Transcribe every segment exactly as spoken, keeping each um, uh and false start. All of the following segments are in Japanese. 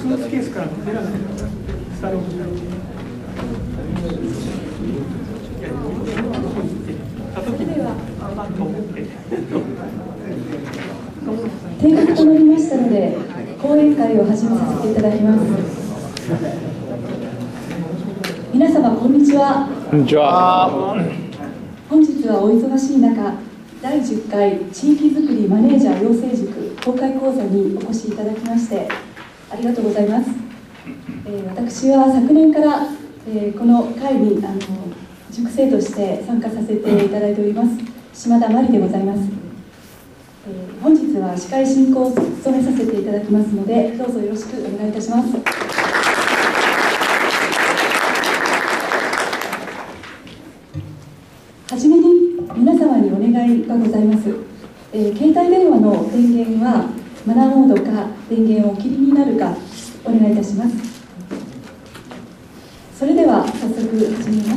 スーツケースから出らないスタローンた時にあと思って定刻となりましたので講演会を始めさせていただきます。皆様こんにちは。 こんにちは。 本日はお忙しい中、だいじゅっかい地域づくりマネージャー養成塾公開講座にお越しいただきましてありがとうございます。えー、私は昨年から、えー、この会にあの塾生として参加させていただいております島田真理でございます。えー、本日は司会進行を務めさせていただきますのでどうぞよろしくお願いいたします。はじめに皆様にお願いがございます。えー、携帯電話の電源はマナーモードか電源をお切りになるかお願いいたします。それでは早速始めます。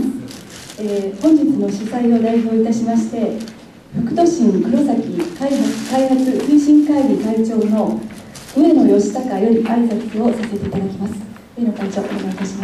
えー、本日の主催を代表いたしまして副都心黒崎開発、開発推進会議会長の上野義孝より挨拶をさせていただきます。上野会長お願いいたします。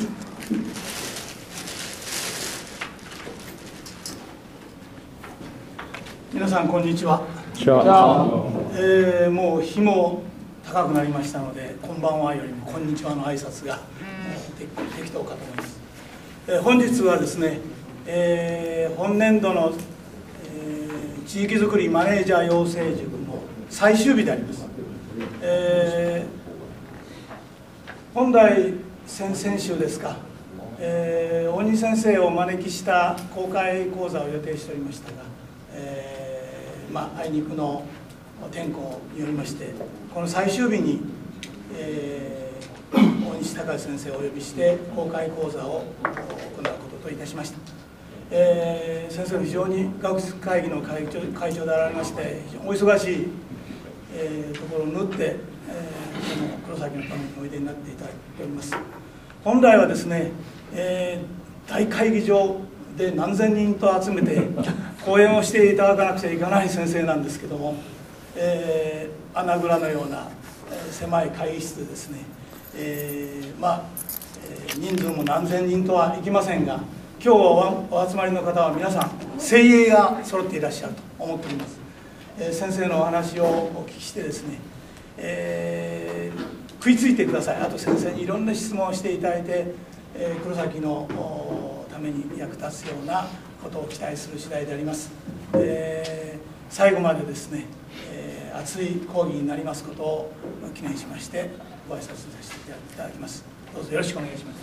皆さんこんにちは。 じゃあ、 えー、もう日も高くなりましたので、こんばんはよりもこんにちはの挨拶が適当かと思います。えー、本日はですね、えー、本年度の、えー、地域づくりマネージャー養成塾の最終日であります。えー、本来先々週ですか、えー、大西先生をお招きした公開講座を予定しておりましたが、えーまあ、あいにくの天候によりましてこの最終日に、えー、大西隆先生をお呼びして公開講座を行うことといたしました。えー、先生は非常に学術会議の会長、会長であられまして非常にお忙しい、えー、ところを縫って、えー、この黒崎のためにおいでになっていただいております。本来はですね、えー、大会議場で何千人と集めて講演をしていただかなくちゃいけない先生なんですけども、えー、穴蔵のような、えー、狭い会議室でですね、えー、まあ、えー、人数も何千人とはいきませんが今日は お, お集まりの方は皆さん精鋭が揃っていらっしゃると思っております。えー、先生のお話をお聞きしてですね、えー、食いついてください。あと先生にいろんな質問をしていただいて、えー、黒崎のために役立つようなことを期待する次第であります。えー、最後までですね、えー、熱い講義になりますことを記念しましてご挨拶させていただきます。どうぞよろしくお願いします。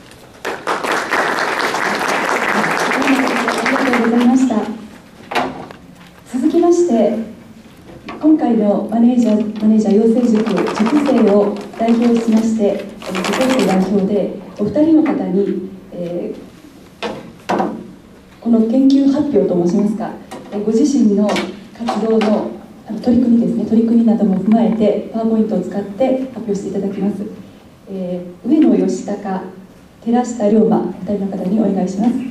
ありがとうございました。続きまして今回のマネージャーマネージャー養成塾塾生を代表しまして受講生代表でお二人の方に、えーこの研究発表と申しますか、ご自身の活動の取り組みですね、取り組みなども踏まえてパワーポイントを使って発表していただきます。えー、上野義孝、寺下龍馬、ふたりの方にお願いします。